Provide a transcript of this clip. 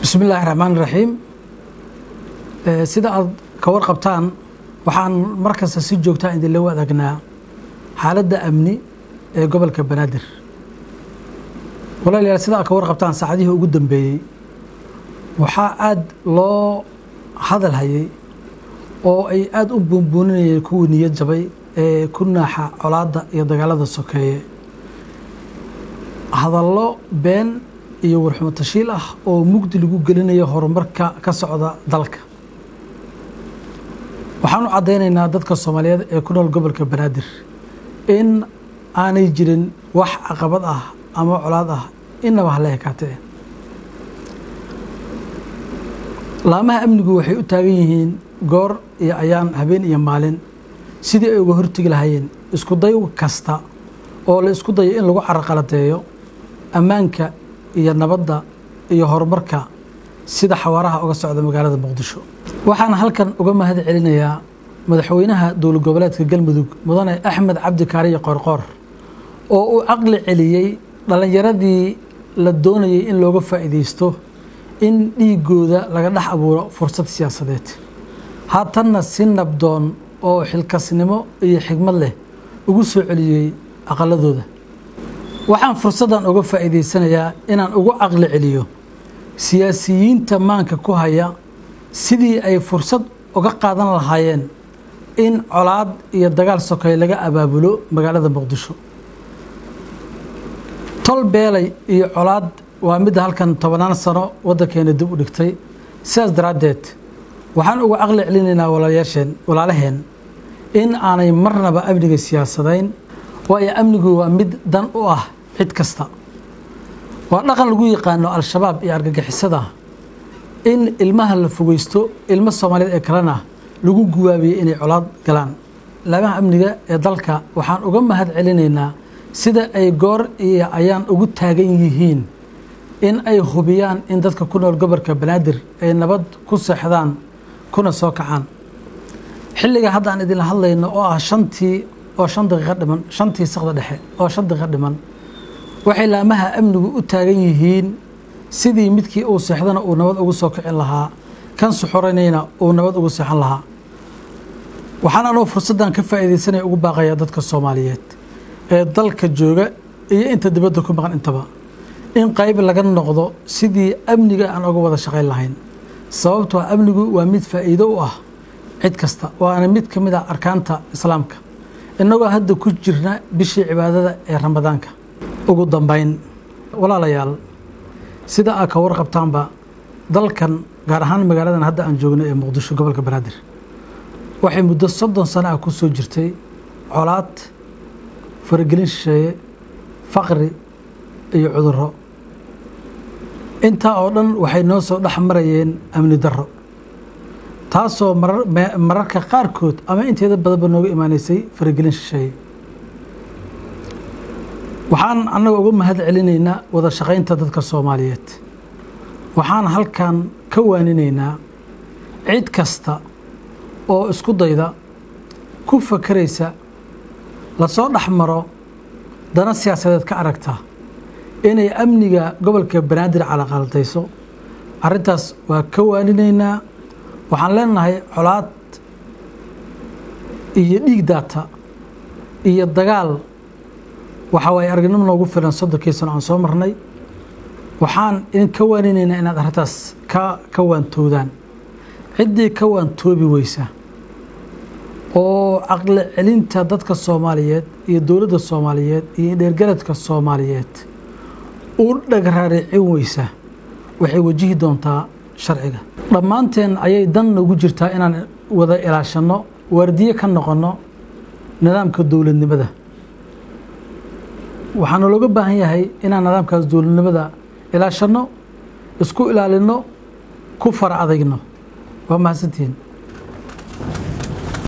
بسم الله الرحمن الرحيم sida aad ka warqabtaan waxaan markaas si joogto ah idin la wadaagnaa xaaladda amni ee gobolka Banaadir walaalayaal sida aad ka warqabtaan saacadihii ugu dambeeyay waxa aad loo hadal hayay oo ay aad u buunbuuninayeen kuwii niyad jabay ee ku naaxa colaadda iyo dagaalada sokeeye hadallo been iyo warxumo tashiil ah oo mugdi lagu gelinayo horumarka ka socda dalka waxaanu cadeynaynaa dadka Soomaaliyeed ee ku nool gobolka Banaadir in aanay jirin wax caqabad ah ama colaad ah inaba la hekaatee laamaha amnigu waxay u taagan yihiin goor iyo ayaan habeen iyo maalin sidii ay uga hortagi lahaayeen isku day kasta oo la isku dayo in lagu carqaladeeyo ammaanka iyo nabadda iyo horumarka sida xawaaraha uga socda magaalada Muqdisho waxaan halkan uga mahad celinayaa madaxweynaha dowlad goboleedka Galmudug mudane Axmed Cabdi Kaariye Qorqor oo uu aqli celiyay dhalinyaradii la doonayay in looga faa'iideysto in dhiigooda laga dhax abuuro fursad siyaasadeed haatanna si nabdoon oo xilkasnimo iyo xigmad leh ugu soo celiyay aqaladooda waxaan fursadan uga faa'iideysanayaa inaan ugu aqli celiyo siyaasiyiinta maanka ku haya sidii ay fursad uga qaadan lahaayeen in colaad iyo dagaal sokeey laga abaabulo magaalada Muqdisho tol beelay iyo colaad waa mid halkan 10 sano wadankeena dib u dhigtay sidaas daraadeed waxaan ugu aqli celinaynaa walaalaheen in aanay marnaba amniga siyaasadayn waayo amnigu waa mid dan u ah cid kasta waa dhaqan lagu yaqaano al-shabaab iyo argagixisada in ilmaha la fogeysto ilmo Soomaaliyeed ee kalena lagu guwaabiyo inay colaad galaan laamaha amniga ee dalka waxaan uga mahad celinaynaa sida ay goor iyo ayaan ugu taagan yihiin in ay hubiyaan in dadka ku nool gobolka Banaadir ay nabad ku seexdaan kuna soo kacaan xilliga hadda aan idin hadlayno oo ah 5 daqiiqo dhiman 5 saqda dhexe oo 5 daqiiqo dhiman waxay laamaha amnigu u taagan yihiin sidii midkii uu seexdana uu nabad ugu soo kicin lahaa kan suxuranayna uu nabad ugu seexan lahaa waxaan anoo fursadan ka faa'iideysanay ugu baaqaya dadka Soomaaliyeed ee dalka jooga iyo inta dibadda ku maqan intaba in qayb laga noqdo sidii amniga aan uga wada shaqeyn lahayn sababtoo amnigu waa mid faa'iido u ah cid kasta waana mid kamid ah arkaanta islaamka inagoo hadda ku jirna bishii cibaadada ee Ramadaanka ugu dambeyn walaalayaal sida aad ka warqabtaanba dalkan gaar ahaan magaaladan hadda aan joogno ee Muqdisho gobolka Banaadir waxay muddo 30 sano ah ku soo jirtay colaad faragelin shisheeye faqri iyo cudurro inta oo dhan waxay noo soo dhaxmarayeen amni darro taasoo mararka qaarkood ama inteeda badanba nooga imaanaysay faragelin shisheeye waxaan annaga uga mahad celinaynaa wada shaqaynta dadka Soomaaliyeed waxaan halkan ka waaninaynaa cid kasta oo isku dayda ku fakaraysa la soo dhaxmaro dana siyaasadeed ka aragta inay amniga gobolka Banaadir calaqaldayso arintaas waa ka waaninaynaa waxaan leenahay colaad iyo dhiig daata iyo dagaal waxa way aragnimo noogu filan 30 sano aan soo marnay waxaan in ka waaninaynaa inaad arintaas ka waantoodaan cidii ka waantoobi weysa oo aqli celinta dadka Soomaaliyeed iyo dawladda Soomaaliyeed iyo dheergaradka Soomaaliyeed oo dhagraaricin weysa waxay wajihi doontaa sharciga dhamaanteen ayay dan ugu jirtaa inaan wada ilaashano wardiye ka noqono nidaamka dawladnimada waxaan looga baahan yahay inaan nidaamkaas dawladnimada ilaashano isku ilaalino ku far adagno waa mahadsantiin